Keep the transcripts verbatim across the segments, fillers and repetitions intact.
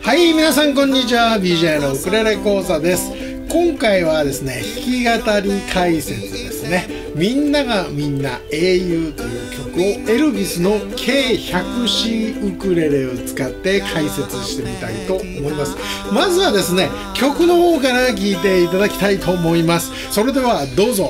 はい、皆さんこんにちは。 ビージェー のウクレレ講座です。今回はですね、弾き語り解説ですね。みんながみんな英雄という曲をエルヴィスの ケーひゃくシー ウクレレを使って解説してみたいと思います。まずはですね、曲の方から聴いていただきたいと思います。それではどうぞ。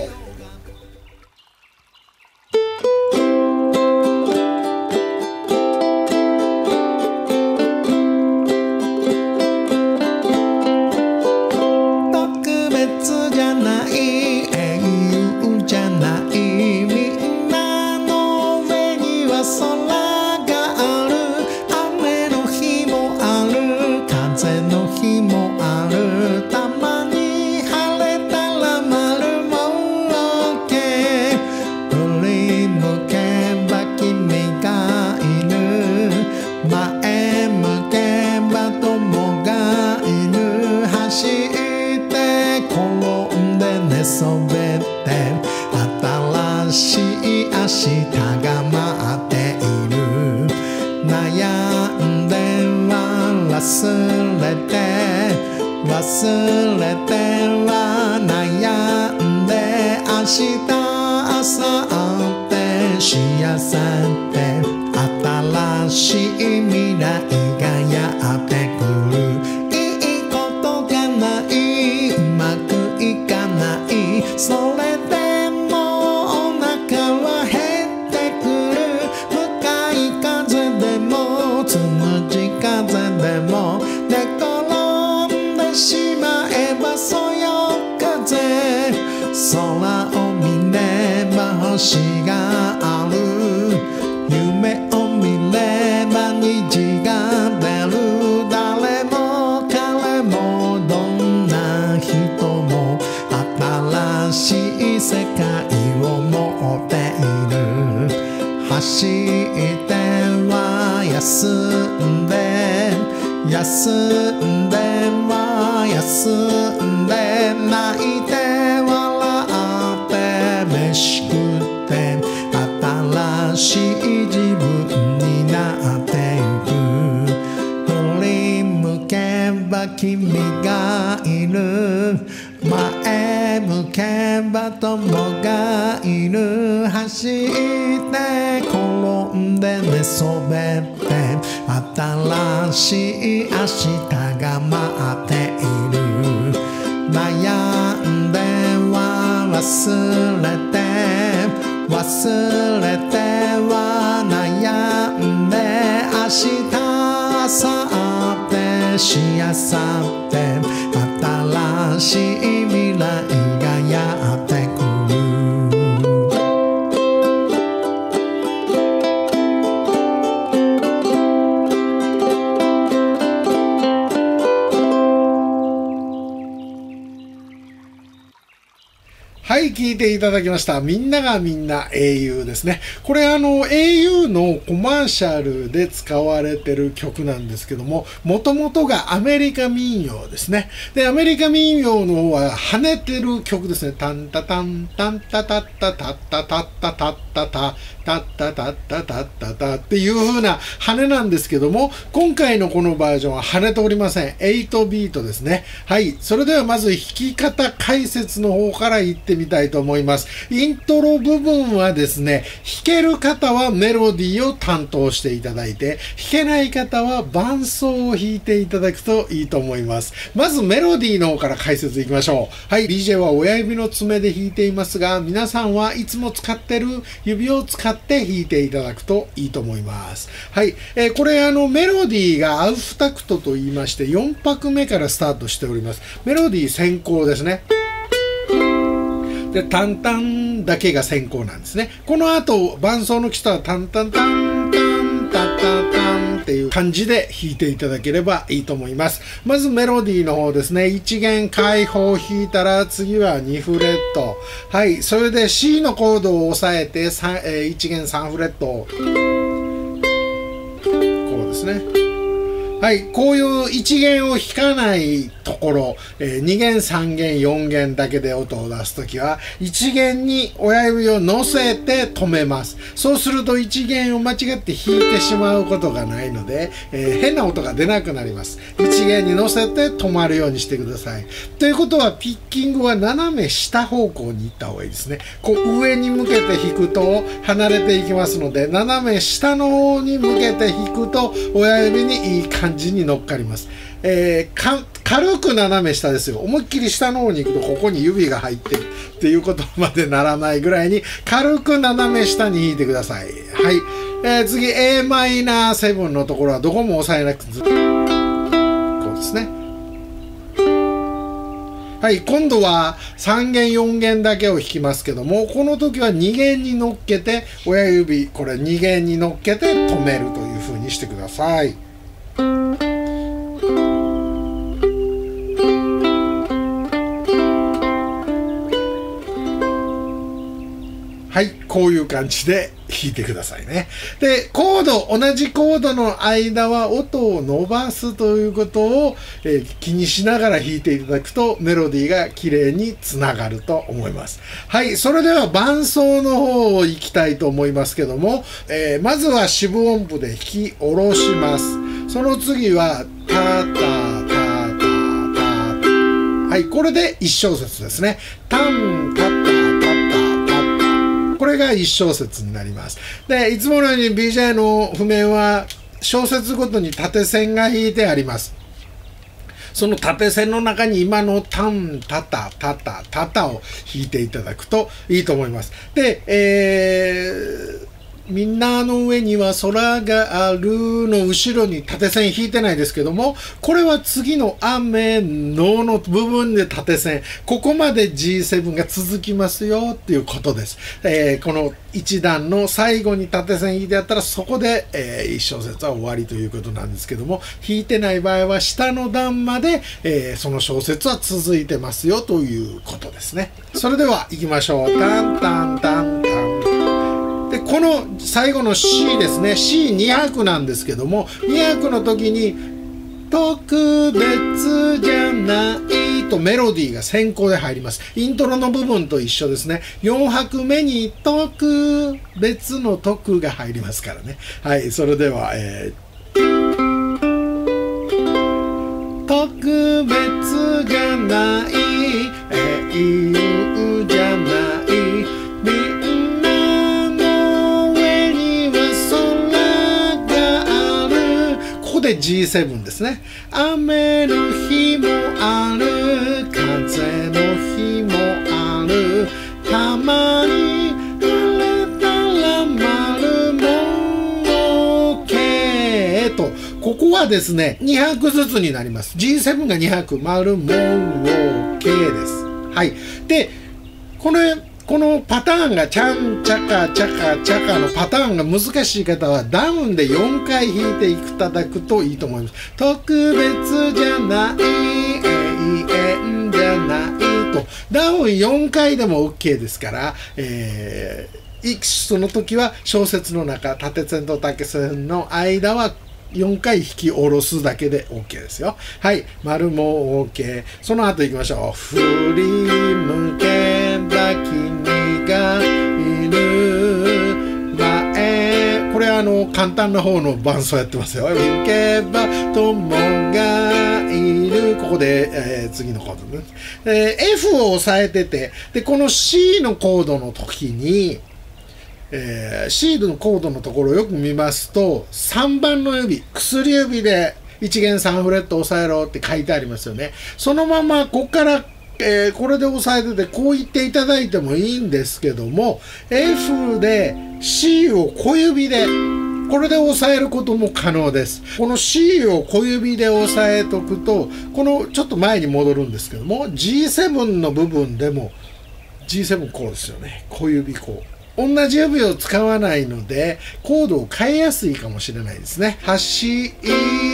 新しい明日が待っている。悩んでは忘れて忘れては悩んで明日明後日しあさって新しい未来がやってくる。いいことがないうまくいかない、それで空を見れば星がある、夢を見れば虹が出る。誰も彼もどんな人も新しい世界を持っている。走っては休んで休んでは休んで泣いて飯食って新しい自分になっていく。振り向けば君がいる、前向けば友がいる。走って転んで寝そべって新しい明日が待っている。悩んでは忘れて忘れては悩んで明日明後日しあさって新しい未来がやってくる。はい、聞いていただきました。みんながみんな英雄ですね。これあの エーユー のコマーシャルで使われてる曲なんですけども、もともとがアメリカ民謡ですね。で、アメリカ民謡の方は跳ねてる曲ですね。タンタタンタンタタッタタッタタッタタッタタタッタタッタタッタタっていう風な跳ねなんですけども、今回のこのバージョンは跳ねておりません。エイトビートですね。はい、それではまず弾き方解説の方からいってみたいと思います。イントロ部分はですね、弾ける方はメロディーを担当していただいて、弾けない方は伴奏を弾いていただくといいと思います。まずメロディーの方から解説いきましょう。はい、ディージェー は親指の爪で弾いていますが、皆さんはいつも使ってる指を使って弾いていただくといいと思います。はい、えー、これあのメロディーがアウフタクトと言いましてよん拍目からスタートしております。メロディー先行ですね。で、タンタンだけが先行なんですね。この後、伴奏の基礎はタンタンタンタンタンタンタンっていう感じで弾いていただければいいと思います。まずメロディーの方ですね。いち弦開放弾いたら次はにフレット。はい。それで C のコードを押さえていち弦さんフレット。こうですね。 はい、こういういち弦を弾かないところ、えー、に弦、さん弦、よん弦だけで音を出すときは、いち弦に親指を乗せて止めます。そうするといち弦を間違って弾いてしまうことがないので、えー、変な音が出なくなります。いち弦に乗せて止まるようにしてください。ということは、ピッキングは斜め下方向に行った方がいいですね。こう上に向けて弾くと離れていきますので、斜め下の方に向けて弾くと親指にいい感じに乗っかります。えー、か軽く斜め下ですよ。思いっきり下の方に行くとここに指が入ってるっていうことまでならないぐらいに軽く斜め下に弾いてください。はい。えー、次 エーマイナーセブン のところはどこも押さえなくて、こうですね。はい、今度はさん弦よん弦だけを弾きますけども、この時はに弦に乗っけて親指これに弦に乗っけて止めるという風にしてください。はい、こういう感じで弾いてくださいね。で、コード、同じコードの間は音を伸ばすということを、えー、気にしながら弾いていただくとメロディーが綺麗につながると思います。はい、それでは伴奏の方を行きたいと思いますけども、えー、まずは四分音符で弾き下ろします。その次はタタタタタタ。はい、これでいち小節ですね。タンタタこれがいち小節になります。で、いつものように ビージェー の譜面は小節ごとに縦線が引いてあります。その縦線の中に今のタン、タタ、タタ、タタを弾いていただくといいと思います。で、えーみんなの上には空があるの後ろに縦線引いてないですけども、これは次の雨のの部分で縦線、ここまで ジーセブン が続きますよっていうことです。えー、この一段の最後に縦線引いてあったらそこで、えー、一小節は終わりということなんですけども、引いてない場合は下の段まで、えー、その小節は続いてますよということですね。それでは行きましょう。タンタンタンタン。でこの最後の C ですね。シーに 拍なんですけども、に拍の時に特別じゃないとメロディーが先行で入ります。イントロの部分と一緒ですね。よん拍目に特別の特が入りますからね。はい、それでは、えー、特別じゃない、えー、じゃないで ジーセブン ですね。雨の日もある、風の日もある、たまに晴れたら丸も OK と、ここはですねに拍ずつになります。 ジーセブン がに拍、丸も OK です。はい。でこれこのパターンがチャンチャカチャカチャカのパターンが難しい方はダウンでよんかい弾いていただくといいと思います。特別じゃない永遠じゃないとダウンよんかいでも OK ですから、えー、その時は小節の中縦線と縦線の間はよんかい弾き下ろすだけで OK ですよ。はい。丸も OK。その後行きましょう。振り向けた君がいる前。これはあの、簡単な方の伴奏やってますよ。行けば友がいる。ここで、えー、次のコードね。えー、F を押さえてて、で、この C のコードの時に、えー、C のコードのところをよく見ますとさんばんの指、薬指でいち弦さんフレット押さえろって書いてありますよね。そのままここから、えー、これで押さえててこう言っていただいてもいいんですけども F で C を小指でこれで押さえることも可能です。この C を小指で押さえとくとこのちょっと前に戻るんですけども ジーセブン の部分でも ジーセブン こうですよね。小指こう同じ指を使わないのでコードを変えやすいかもしれないですね。走って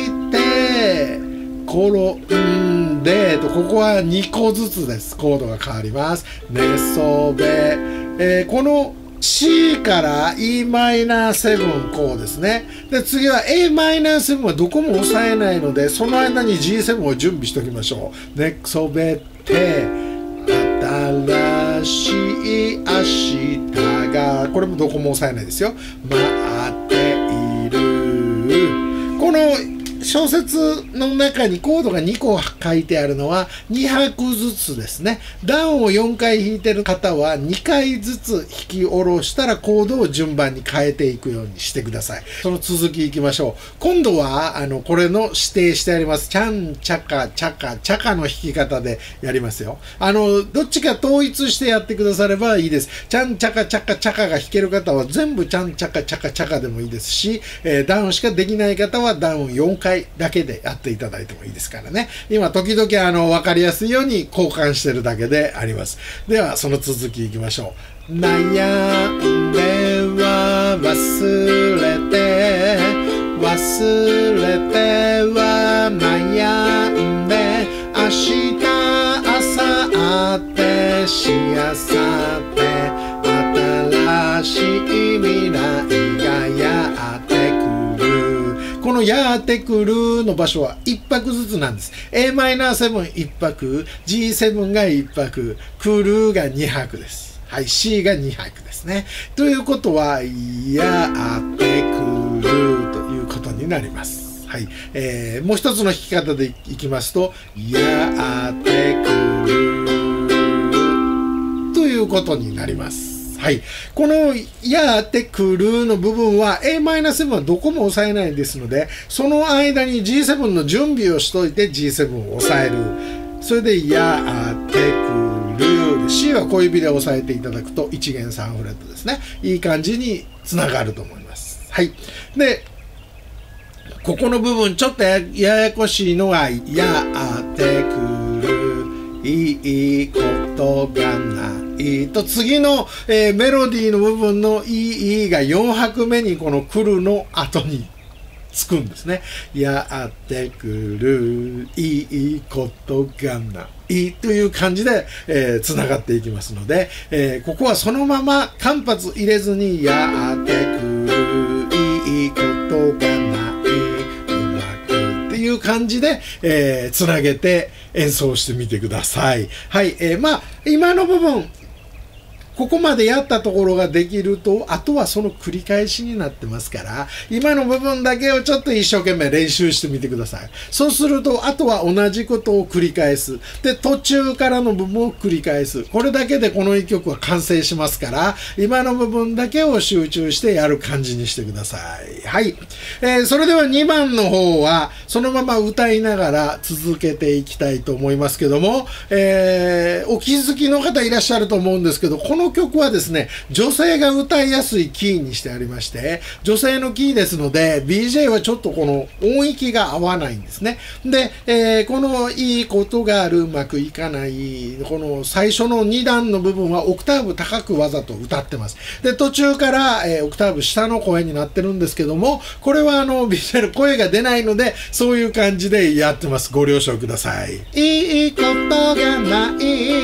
転んでとここはにこずつです。コードが変わります。寝そべ、えー、この C から イーマイナーセブン こうですね。で、次は エーマイナーセブン はどこも押さえないので、その間に ジーセブン を準備しておきましょう。寝そべって、新しい明日が、これもどこも押さえないですよ。待っている。この小説の中にコードがにこ書いてあるのはに拍ずつですね。段をよんかい弾いてる方はにかいずつ弾き下ろしたらコードを順番に変えていくようにしてください。その続きいきましょう。今度はあのこれの指定してあります。チャンチャカチャカチャカの弾き方でやりますよ。あのどっちか統一してやってくださればいいです。チャンチャカチャカチャカが弾ける方は全部チャンチャカチャカチャカでもいいですし、えー、ダウンしかできない方はダウンよんかいだけでやっていただいてもいいですからね。今時々あの分かりやすいように交換してるだけであります。ではその続きいきましょう。悩んでは忘れて、忘れては悩んで、明日明後日しあさって新しい未来がやってくる。このやってくるの場所はいっ拍ずつなんです。エーマイナーセブンいち拍、ジーセブン がいち拍、くるがに拍です。はい、C がに拍ですね。ということは、やってくるということになります。はい、えー、もう一つの弾き方でいきますと、やってくるということになります。はい。このやってくるの部分は エーマイナーセブン はどこも押さえないですので、その間に ジーセブン の準備をしといて ジーセブン を押さえる。それでやってくる。C は小指で押さえていただくといち弦さんフレットですね。いい感じにつながると思います。はい。で、ここの部分ちょっと や, ややこしいのが、やってくる。いいことがないと、次の、えー、メロディーの部分のいいがよん拍目にこの来るの後につくんですね。やってくる。いいことがないという感じで、えー、つながっていきますので、えー、ここはそのまま間髪入れずにやってくる。いいことがない。っていう感じで、えー、つなげて演奏してみてください。はい、えー、まあ今の部分ここまでやったところができると、あとはその繰り返しになってますから、今の部分だけをちょっと一生懸命練習してみてください。そうすると、あとは同じことを繰り返す。で、途中からの部分を繰り返す。これだけでこの一曲は完成しますから、今の部分だけを集中してやる感じにしてください。はい。えー、それではにばんの方は、そのまま歌いながら続けていきたいと思いますけども、えー、お気づきの方いらっしゃると思うんですけど、このこの曲はですね、女性が歌いやすいキーにしてありまして、女性のキーですので、ビージェー はちょっとこの音域が合わないんですね。で、えー、このいいことがある、うまくいかない、この最初のに段の部分はオクターブ高くわざと歌ってます。で、途中から、えー、オクターブ下の声になってるんですけども、これはあの、ビージェー の声が出ないので、そういう感じでやってます。ご了承ください。いいことがない、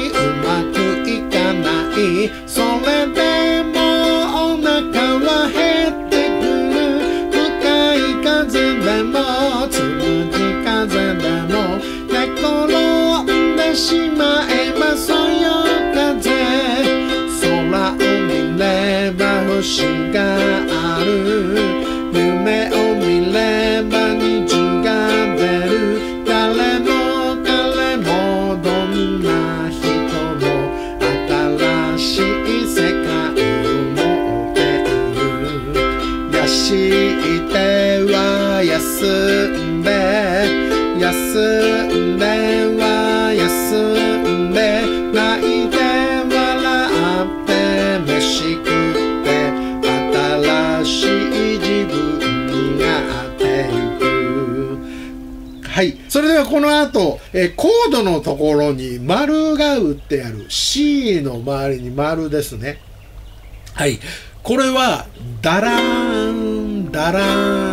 うまくいかない、それでもお腹は減ってくる。深い風でもつむじ風でも寝転んでしまえばそよ風。空を見れば星がある。夢を見れば虹が出る。誰も彼もどんな人も新しい世界を持っている。やしては休んで、休んでは休んで、泣いて笑って飯食って、新しい自分になっていく。はい。それではこの後、えー、コードのところに丸が打ってある C の周りに丸ですね。はい。これは、ダラーン、ダラーン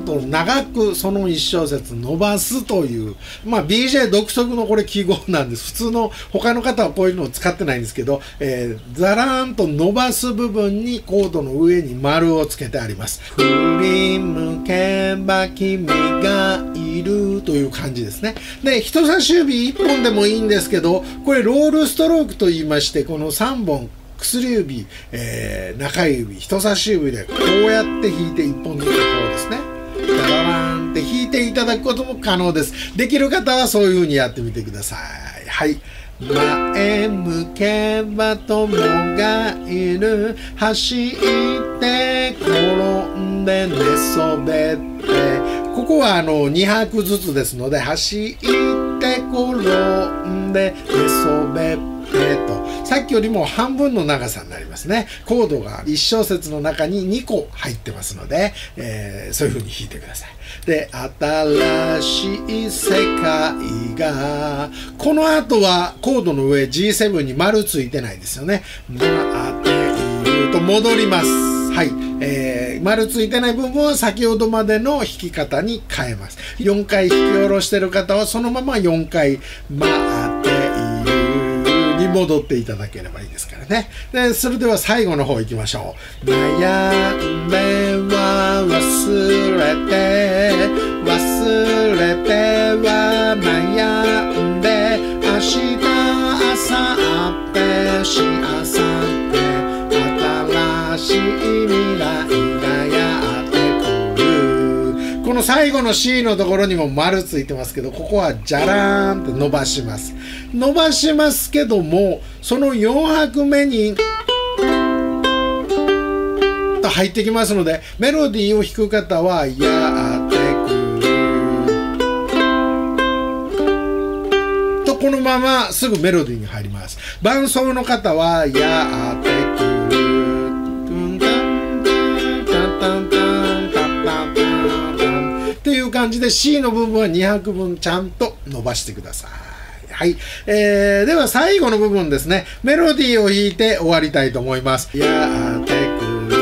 と長くそのいち小節伸ばすという、まあ ビージェー 独特のこれ記号なんです。普通の他の方はこういうのを使ってないんですけど、えー、ザラーンと伸ばす部分にコードの上に丸をつけてあります。振り向けば君がいるという感じですね。で、人差し指いっぽんでもいいんですけど、これロールストロークと言いまして、このさんぼん薬指、えー、中指、人差し指でこうやって弾いていっぽんずつこうですね。ダラランって弾いていただくことも可能です。できる方はそういう風にやってみてください。はい。前向けば友がいる。走って転んで寝そべって。ここはあのに拍ずつですので、走って転んで寝そべって。えっと、さっきよりも半分の長さになりますね。コードがいち小節の中ににこ入ってますので、えー、そういう風に弾いてください。で、新しい世界が、この後はコードの上 ジーセブン に丸ついてないですよね。待っていると戻ります。はい。えー、丸ついてない部分は先ほどまでの弾き方に変えます。よんかい弾き下ろしてる方はそのままよんかい待っているに戻っていただければいいですからね。で、それでは最後の方行きましょう。悩んでは忘れて、忘れては悩んで、明日、明後日、しあさって、新しい未来がやってくる。この最後の C のところにも丸ついてますけど、ここはジャラーンって伸ばします。伸ばしますけども、そのよん拍目にと入ってきますので、メロディーを弾く方はやってくると、このまますぐメロディーに入ります。伴奏の方はやってくるという感じで C の部分はに拍分ちゃんと伸ばしてください。はい。えー、では最後の部分ですね。メロディーを弾いて終わりたいと思います。やってくる。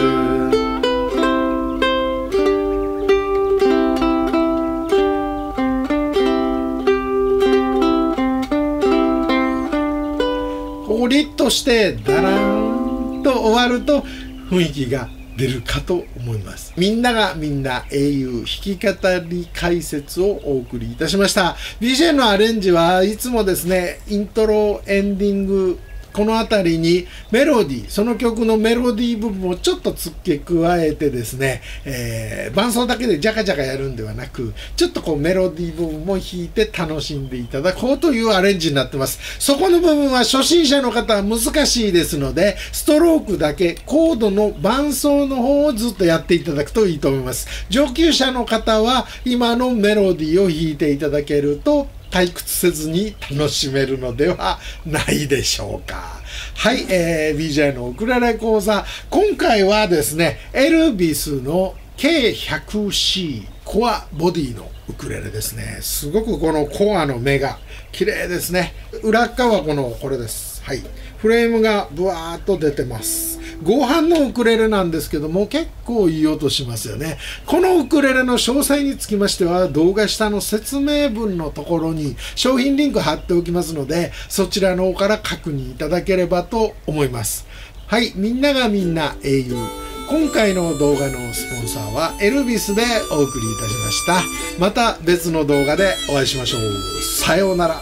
ここリッとしてダラーンと終わると雰囲気が出るかと思います。みんながみんな英雄弾き語り解説をお送りいたしました。ビージェー のアレンジはいつもですね、イントロ、エンディング、このあたりにメロディー、その曲のメロディー部分をちょっと付け加えてですね、えー、伴奏だけでジャカジャカやるんではなく、ちょっとこうメロディー部分も弾いて楽しんでいただこうというアレンジになってます。そこの部分は初心者の方は難しいですので、ストロークだけコードの伴奏の方をずっとやっていただくといいと思います。上級者の方は今のメロディーを弾いていただけると退屈せずに楽しめるのではないでしょうか。はい、えー、ビージェー のウクレレ講座。今回はですね、エルビスの ケーひゃくシー コアボディのウクレレですね。すごくこのコアの目が綺麗ですね。裏側はこの、これです。はい。フレームがブワーっと出てます。合板のウクレレなんですけども、結構いい音しますよね。このウクレレの詳細につきましては、動画下の説明文のところに商品リンク貼っておきますので、そちらの方から確認いただければと思います。はい、みんながみんな英雄。今回の動画のスポンサーはエルビスでお送りいたしました。また別の動画でお会いしましょう。さようなら。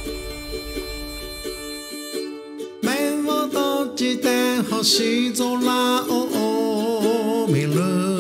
星空を見る